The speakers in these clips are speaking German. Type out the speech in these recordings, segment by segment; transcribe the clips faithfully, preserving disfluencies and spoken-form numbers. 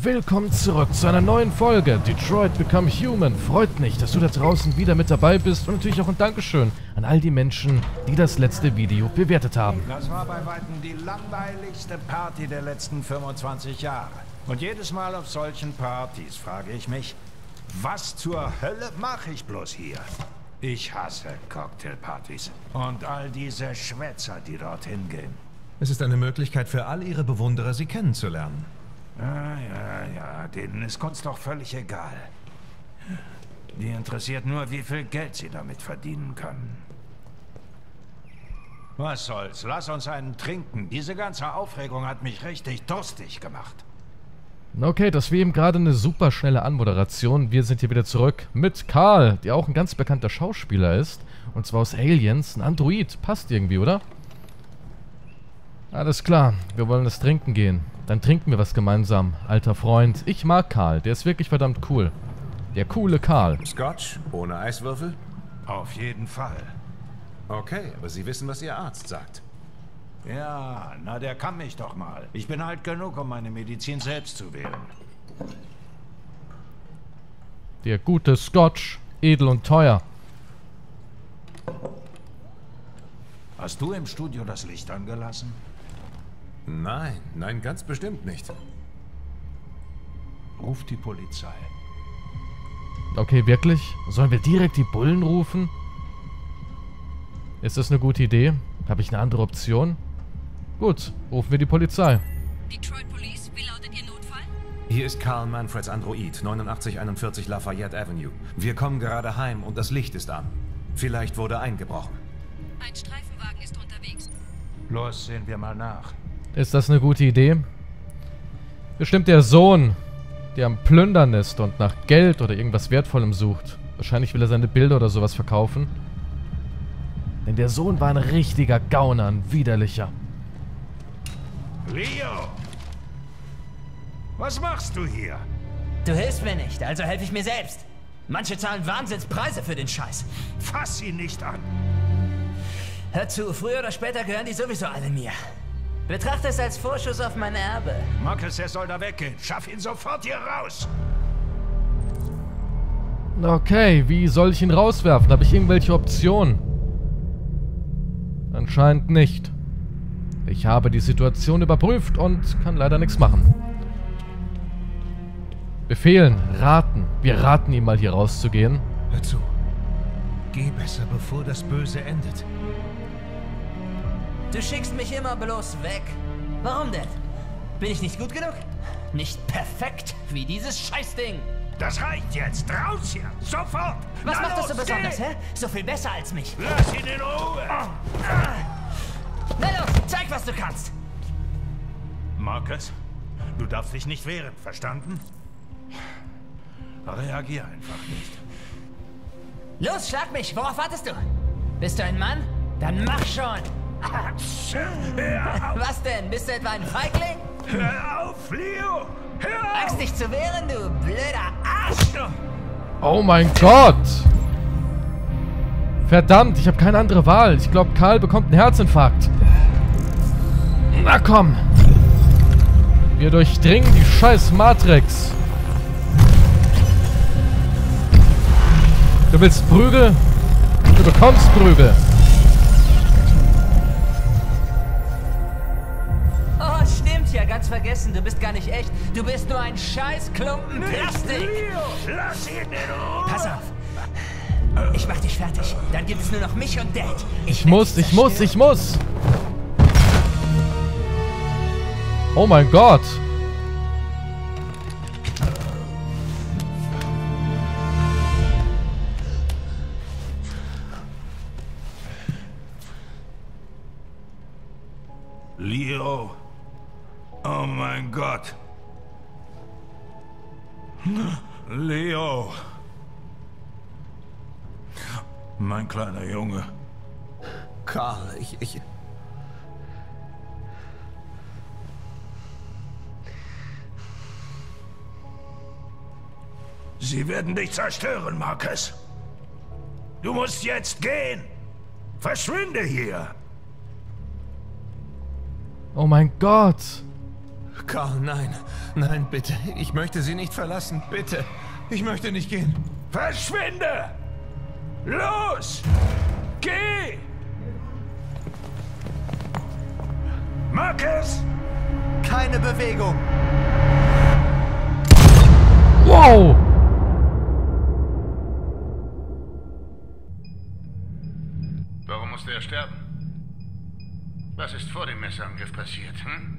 Willkommen zurück zu einer neuen Folge Detroit Become Human. Freut mich, dass du da draußen wieder mit dabei bist und natürlich auch ein Dankeschön an all die Menschen, die das letzte Video bewertet haben. Das war bei weitem die langweiligste Party der letzten fünfundzwanzig Jahre. Und jedes Mal auf solchen Partys frage ich mich, was zur Hölle mache ich bloß hier? Ich hasse Cocktailpartys und all diese Schwätzer, die dorthin gehen. Es ist eine Möglichkeit für all ihre Bewunderer, sie kennenzulernen. Ja, ja, ja, denen ist Kunst doch völlig egal. Die interessiert nur, wie viel Geld sie damit verdienen können. Was soll's, lass uns einen trinken. Diese ganze Aufregung hat mich richtig durstig gemacht. Okay, das war eben gerade eine super schnelle Anmoderation. Wir sind hier wieder zurück mit Carl, der auch ein ganz bekannter Schauspieler ist. Und zwar aus Aliens, ein Android. Passt irgendwie, oder? Alles klar, wir wollen das trinken gehen. Dann trinken wir was gemeinsam, alter Freund. Ich mag Carl, der ist wirklich verdammt cool. Der coole Carl. Scotch ohne Eiswürfel? Auf jeden Fall. Okay, aber Sie wissen, was Ihr Arzt sagt. Ja, na der kann mich doch mal. Ich bin alt genug, um meine Medizin selbst zu wählen. Der gute Scotch, edel und teuer. Hast du im Studio das Licht angelassen? Nein, nein, ganz bestimmt nicht. Ruf die Polizei. Okay, wirklich? Sollen wir direkt die Bullen rufen? Ist das eine gute Idee? Habe ich eine andere Option? Gut, rufen wir die Polizei. Detroit Police, wie lautet Ihr Notfall? Hier ist Carl Manfreds Android, neunundachtzig einundvierzig Lafayette Avenue. Wir kommen gerade heim und das Licht ist an. Vielleicht wurde eingebrochen. Ein Streifenwagen ist unterwegs. Los, sehen wir mal nach. Ist das eine gute Idee? Bestimmt der Sohn, der am Plündern ist und nach Geld oder irgendwas Wertvollem sucht. Wahrscheinlich will er seine Bilder oder sowas verkaufen. Denn der Sohn war ein richtiger Gauner, ein widerlicher. Leo! Was machst du hier? Du hilfst mir nicht, also helfe ich mir selbst. Manche zahlen Wahnsinnspreise für den Scheiß. Fass ihn nicht an! Hör zu, früher oder später gehören die sowieso alle mir. Betrachte es als Vorschuss auf mein Erbe. Marcus, er soll da weggehen. Schaff ihn sofort hier raus! Okay, wie soll ich ihn rauswerfen? Habe ich irgendwelche Optionen? Anscheinend nicht. Ich habe die Situation überprüft und kann leider nichts machen. Befehlen, raten. Wir raten ihm mal hier rauszugehen. Hör zu. Geh besser, bevor das Böse endet. Du schickst mich immer bloß weg. Warum denn? Bin ich nicht gut genug? Nicht perfekt wie dieses Scheißding. Das reicht jetzt! Raus hier! Sofort! Was Na macht das so los, besonders, geh! hä? So viel besser als mich. Lass ihn in Ruhe! Na los, zeig, was du kannst. Marcus, du darfst dich nicht wehren, verstanden? Reagier einfach nicht. Los, schlag mich. Worauf wartest du? Bist du ein Mann? Dann mach schon. Hör auf! Was denn? Bist du etwa ein Feigling? Hör auf, Leo! Hör Angst, auf! dich zu wehren, du blöder Arsch! Oh mein Gott! Verdammt, ich habe keine andere Wahl. Ich glaube, Karl bekommt einen Herzinfarkt. Na komm! Wir durchdringen die scheiß Matrix. Du willst Prügel? Du bekommst Prügel. Oh, stimmt ja, ganz vergessen. Du bist gar nicht echt. Du bist nur ein scheiß Klumpen Plastik. Leo! Lass ihn in Ruhe! Pass auf. Ich mach dich fertig. Dann gibt es nur noch mich und Dad. Ich muss, ich muss, ich muss. Oh mein Gott. Leo. Oh mein Gott. Leo. Mein kleiner Junge. Carl, ich, ich... Sie werden dich zerstören, Marcus. Du musst jetzt gehen. Verschwinde hier. Oh mein Gott. Carl, nein. Nein, bitte. Ich möchte Sie nicht verlassen. Bitte. Ich möchte nicht gehen. Verschwinde! Los! Geh! Marcus! Keine Bewegung. Wow! Warum musste er sterben? Was ist vor dem Messerangriff passiert, hm?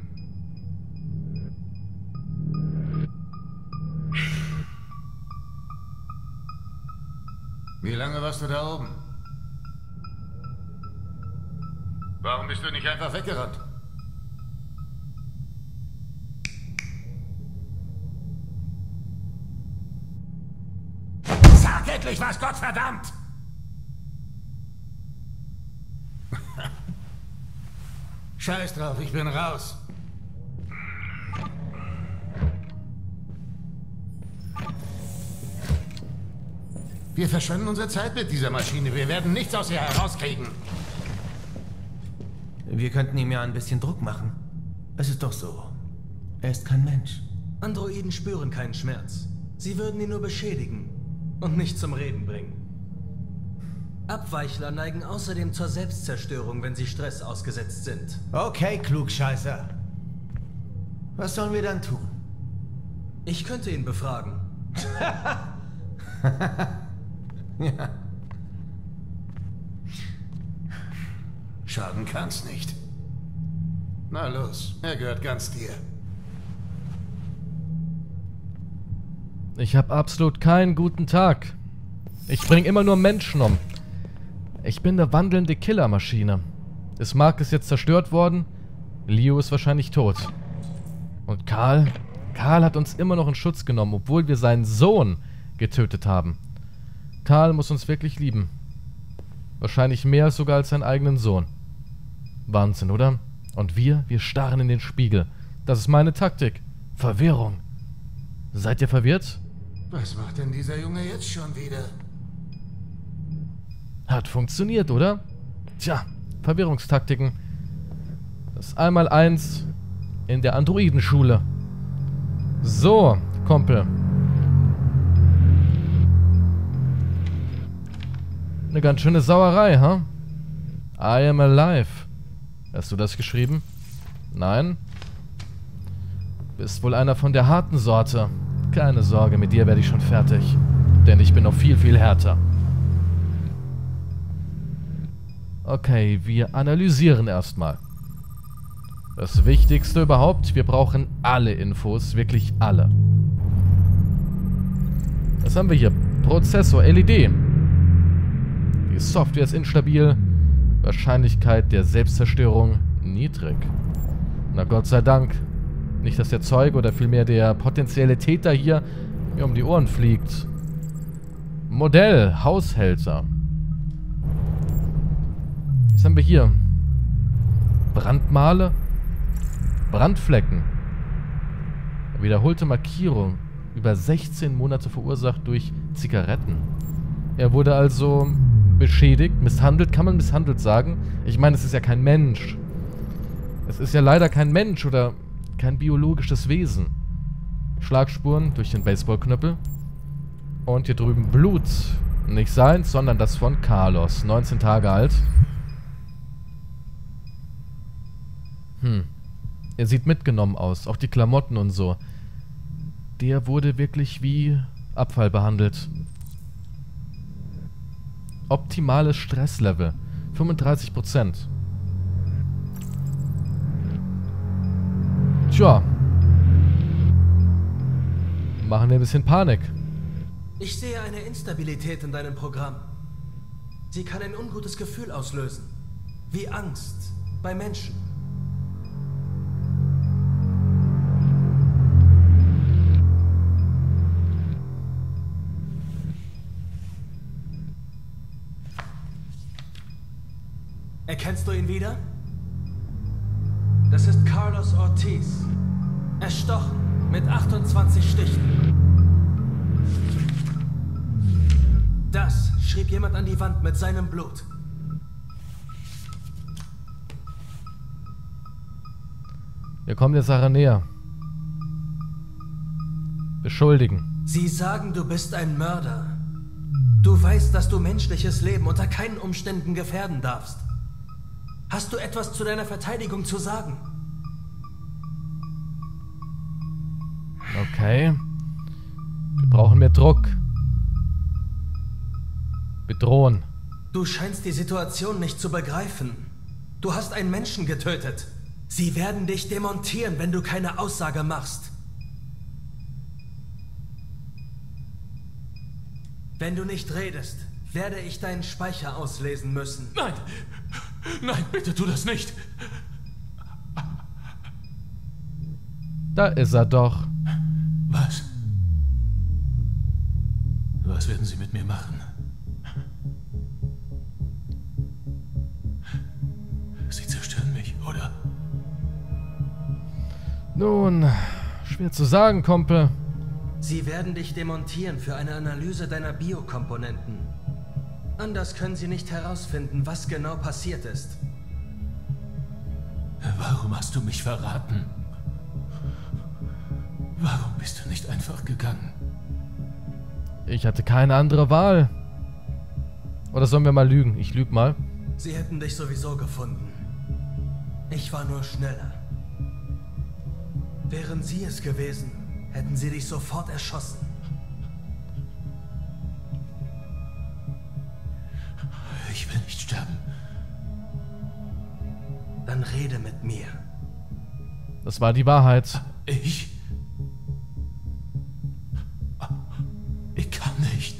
Wie lange warst du da oben? Warum bist du nicht einfach weggerannt? Sag endlich was, Gottverdammt! Scheiß drauf, ich bin raus. Wir verschwenden unsere Zeit mit dieser Maschine. Wir werden nichts aus ihr herauskriegen. Wir könnten ihm ja ein bisschen Druck machen. Es ist doch so. Er ist kein Mensch. Androiden spüren keinen Schmerz. Sie würden ihn nur beschädigen und nicht zum Reden bringen. Abweichler neigen außerdem zur Selbstzerstörung, wenn sie Stress ausgesetzt sind. Okay, Klugscheißer. Was sollen wir dann tun? Ich könnte ihn befragen. Ja. Schaden kann's nicht. Na los, er gehört ganz dir. Ich habe absolut keinen guten Tag. Ich bringe immer nur Menschen um. Ich bin eine wandelnde Killermaschine. Das Mark ist jetzt zerstört worden. Leo ist wahrscheinlich tot. Und Carl? Carl hat uns immer noch in Schutz genommen, obwohl wir seinen Sohn getötet haben. Carl muss uns wirklich lieben. Wahrscheinlich mehr sogar als seinen eigenen Sohn. Wahnsinn, oder? Und wir, wir starren in den Spiegel. Das ist meine Taktik. Verwirrung. Seid ihr verwirrt? Was macht denn dieser Junge jetzt schon wieder? Hat funktioniert, oder? Tja, Verwirrungstaktiken. Das Einmaleins in der Androidenschule. So, Kumpel. Eine ganz schöne Sauerei, ha? Huh? I am alive. Hast du das geschrieben? Nein? Bist wohl einer von der harten Sorte. Keine Sorge, mit dir werde ich schon fertig. Denn ich bin noch viel, viel härter. Okay, wir analysieren erstmal. Das Wichtigste überhaupt, wir brauchen alle Infos, wirklich alle. Was haben wir hier? Prozessor, L E D. Die Software ist instabil. Wahrscheinlichkeit der Selbstzerstörung niedrig. Na Gott sei Dank. Nicht, dass der Zeuge oder vielmehr der potenzielle Täter hier mir um die Ohren fliegt. Modell, Haushälter. Was haben wir hier? Brandmale? Brandflecken. Wiederholte Markierung. Über sechzehn Monate verursacht durch Zigaretten. Er wurde also beschädigt, misshandelt. Kann man misshandelt sagen? Ich meine, es ist ja kein Mensch. Es ist ja leider kein Mensch oder kein biologisches Wesen. Schlagspuren durch den Baseballknüppel. Und hier drüben Blut. Nicht seins, sondern das von Carlos. neunzehn Tage alt. Hm. Er sieht mitgenommen aus. Auch die Klamotten und so. Der wurde wirklich wie Abfall behandelt. Optimales Stresslevel. fünfunddreißig Prozent. Tja. Machen wir ein bisschen Panik. Ich sehe eine Instabilität in deinem Programm. Sie kann ein ungutes Gefühl auslösen. Wie Angst bei Menschen. Erkennst du ihn wieder? Das ist Carlos Ortiz. Erstochen mit achtundzwanzig Stichen. Das schrieb jemand an die Wand mit seinem Blut. Wir kommen der Sache näher. beschuldigen. Sie sagen, du bist ein Mörder. Du weißt, dass du menschliches Leben unter keinen Umständen gefährden darfst. Hast du etwas zu deiner Verteidigung zu sagen? Okay. Wir brauchen mehr Druck. Bedrohen. Du scheinst die Situation nicht zu begreifen. Du hast einen Menschen getötet. Sie werden dich demontieren, wenn du keine Aussage machst. Wenn du nicht redest, werde ich deinen Speicher auslesen müssen. Nein! Nein, bitte tu das nicht! Da ist er doch. Was? Was werden Sie mit mir machen? Sie zerstören mich, oder? Nun, schwer zu sagen, Kumpel. Sie werden dich demontieren für eine Analyse deiner Biokomponenten. Anders können sie nicht herausfinden, was genau passiert ist. Warum hast du mich verraten? Warum bist du nicht einfach gegangen? Ich hatte keine andere Wahl. Oder sollen wir mal lügen? Ich lüge mal. Sie hätten dich sowieso gefunden. Ich war nur schneller. Wären sie es gewesen, hätten sie dich sofort erschossen. Ich will nicht sterben. Dann rede mit mir. Das war die Wahrheit. Ich? Ich kann nicht.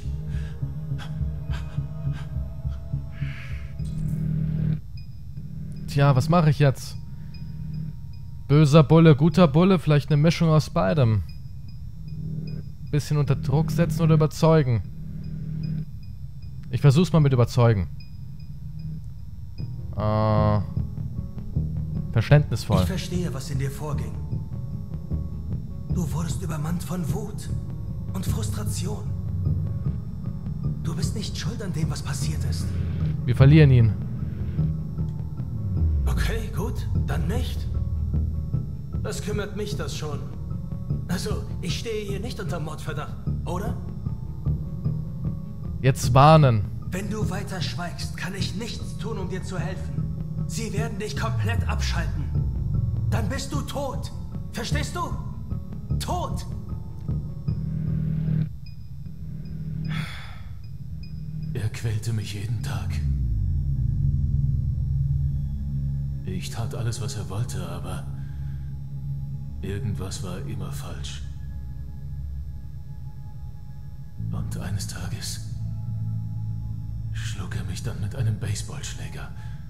Tja, was mache ich jetzt? Böser Bulle, guter Bulle, vielleicht eine Mischung aus beidem. Bisschen unter Druck setzen oder überzeugen. Ich versuch's mal mit überzeugen. Äh, verständnisvoll. Ich verstehe, was in dir vorging. Du wurdest übermannt von Wut und Frustration. Du bist nicht schuld an dem, was passiert ist. Wir verlieren ihn. Okay, gut, dann nicht. Das kümmert mich das schon. Also, ich stehe hier nicht unter Mordverdacht, oder? Jetzt warnen. Wenn du weiter schweigst, kann ich nichts tun, um dir zu helfen. Sie werden dich komplett abschalten. Dann bist du tot. Verstehst du? Tot. Er quälte mich jeden Tag. Ich tat alles, was er wollte, aber irgendwas war immer falsch. Und eines Tages schlug er mich dann mit einem Baseballschläger.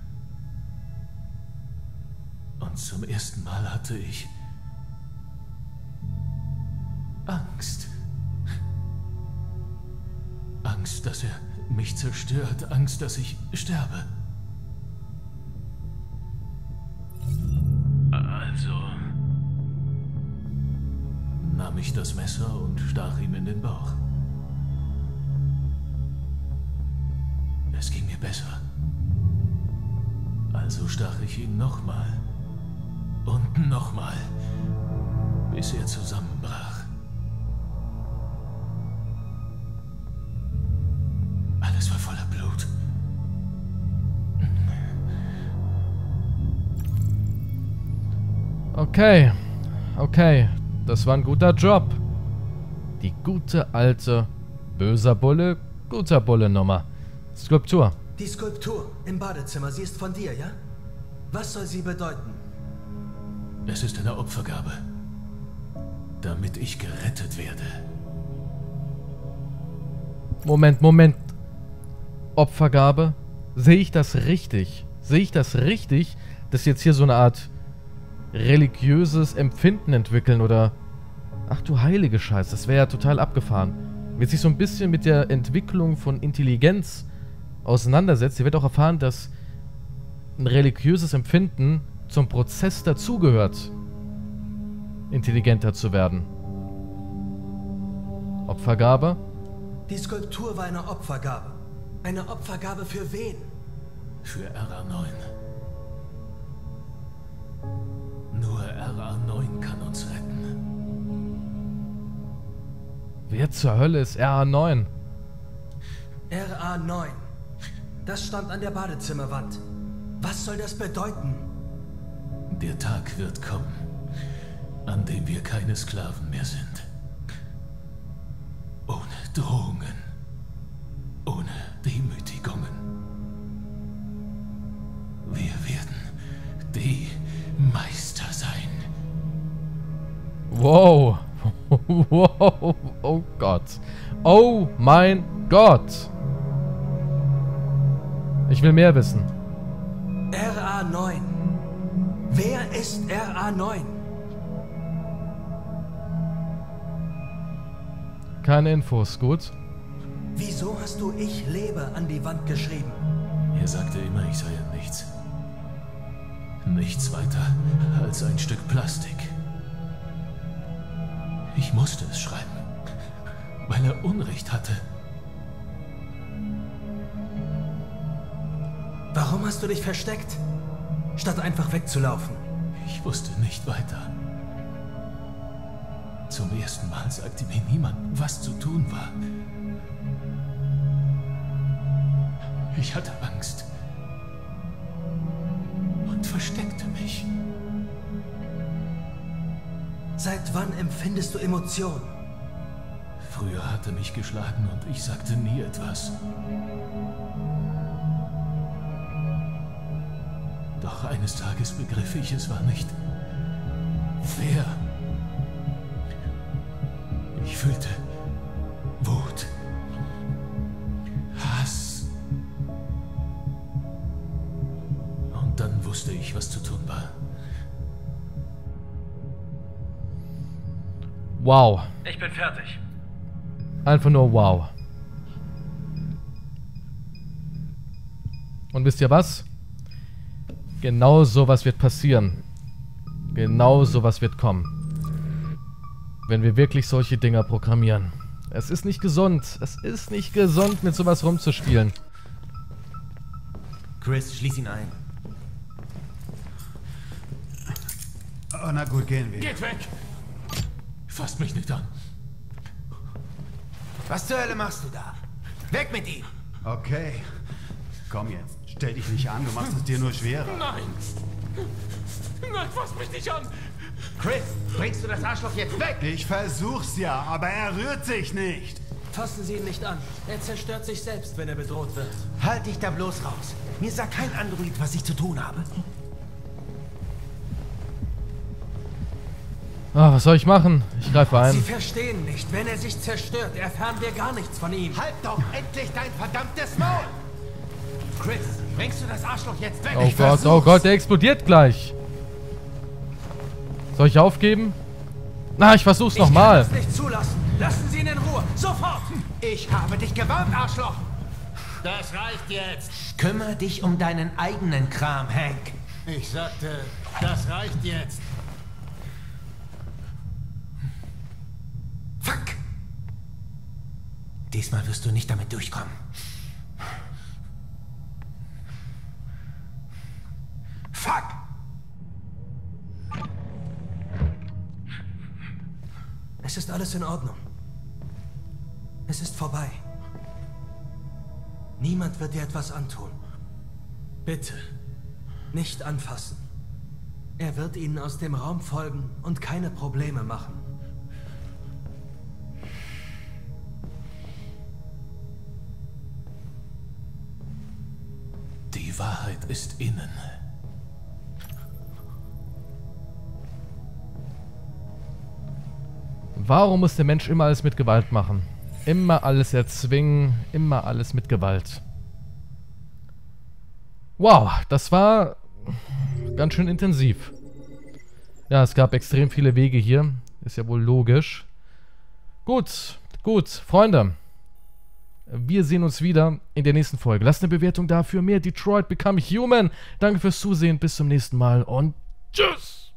Und zum ersten Mal hatte ich Angst. Angst, dass er mich zerstört. Angst, dass ich sterbe. Also nahm ich das Messer und stach ihm in den Bauch. Es ging mir besser. Also stach ich ihn nochmal und nochmal, bis er zusammenbrach. Alles war voller Blut. Okay, okay, das war ein guter Job. Die gute alte böser Bulle, guter Bulle Nummer. Skulptur. Die Skulptur im Badezimmer, sie ist von dir, ja? Was soll sie bedeuten? Es ist eine Opfergabe, damit ich gerettet werde. Moment, Moment. Opfergabe? Sehe ich das richtig? Sehe ich das richtig, dass jetzt hier so eine Art religiöses Empfinden entwickeln oder... Ach du heilige Scheiße, das wäre ja total abgefahren. Wenn sich so ein bisschen mit der Entwicklung von Intelligenz auseinandersetzt, ihr werdet auch erfahren, dass ein religiöses Empfinden zum Prozess dazugehört, intelligenter zu werden. Opfergabe? Die Skulptur war eine Opfergabe. Eine Opfergabe für wen? Für R A neun. Nur R A neun kann uns retten. Wer zur Hölle ist R A neun? R A neun. Das stand an der Badezimmerwand. Was soll das bedeuten? Der Tag wird kommen, an dem wir keine Sklaven mehr sind. Ohne Drohungen. Ohne Demütigungen. Wir werden die Meister sein. Wow. Wow. Oh Gott. Oh mein Gott. Ich will mehr wissen. R A neun. Wer ist R A neun? Keine Infos, gut. Wieso hast du "Ich lebe" an die Wand geschrieben? Er sagte immer, ich sei ein Nichts. Nichts weiter als ein Stück Plastik. Ich musste es schreiben, weil er Unrecht hatte. Warum hast du dich versteckt, statt einfach wegzulaufen? Ich wusste nicht weiter. Zum ersten Mal sagte mir niemand, was zu tun war. Ich hatte Angst und versteckte mich. Seit wann empfindest du Emotionen? Früher hat er mich geschlagen und ich sagte nie etwas. Doch eines Tages begriff ich, es war nicht fair. Ich fühlte Wut, Hass. Und dann wusste ich, was zu tun war. Wow. Ich bin fertig. Einfach nur wow. Und wisst ihr was? Genau sowas wird passieren. Genau sowas wird kommen. Wenn wir wirklich solche Dinger programmieren. Es ist nicht gesund. Es ist nicht gesund, mit sowas rumzuspielen. Chris, schließ ihn ein. Oh, na gut, gehen wir. Geht weg! Fasst mich nicht an. Was zur Hölle machst du da? Weg mit ihm! Okay. Komm jetzt. Stell dich nicht an, du machst es dir nur schwerer. Nein! Nein, fass mich nicht an! Chris, bringst du das Arschloch jetzt weg? Ich versuch's ja, aber er rührt sich nicht. Fassen Sie ihn nicht an. Er zerstört sich selbst, wenn er bedroht wird. Halt dich da bloß raus. Mir sagt kein Android, was ich zu tun habe. Ah, was soll ich machen? Ich greife Sie ein. verstehen nicht. Wenn er sich zerstört, erfahren wir gar nichts von ihm. Halt doch endlich dein verdammtes Maul! Chris, bringst du das Arschloch jetzt weg? Oh Gott, oh Gott, der explodiert gleich. Soll ich aufgeben? Na, ich versuch's nochmal. Ich kann das nicht zulassen. Lassen Sie ihn in Ruhe. Sofort! Ich habe dich gewarnt, Arschloch! Das reicht jetzt. Kümmere dich um deinen eigenen Kram, Hank. Ich sagte, das reicht jetzt. Fuck! Diesmal wirst du nicht damit durchkommen. Fuck! Es ist alles in Ordnung. Es ist vorbei. Niemand wird dir etwas antun. Bitte, nicht anfassen. Er wird Ihnen aus dem Raum folgen und keine Probleme machen. Die Wahrheit ist innen. Warum muss der Mensch immer alles mit Gewalt machen? Immer alles erzwingen, immer alles mit Gewalt. Wow, das war ganz schön intensiv. Ja, es gab extrem viele Wege hier. Ist ja wohl logisch. Gut, gut, Freunde. Wir sehen uns wieder in der nächsten Folge. Lasst eine Bewertung da für mehr Detroit Become Human. Danke fürs Zusehen, bis zum nächsten Mal und tschüss!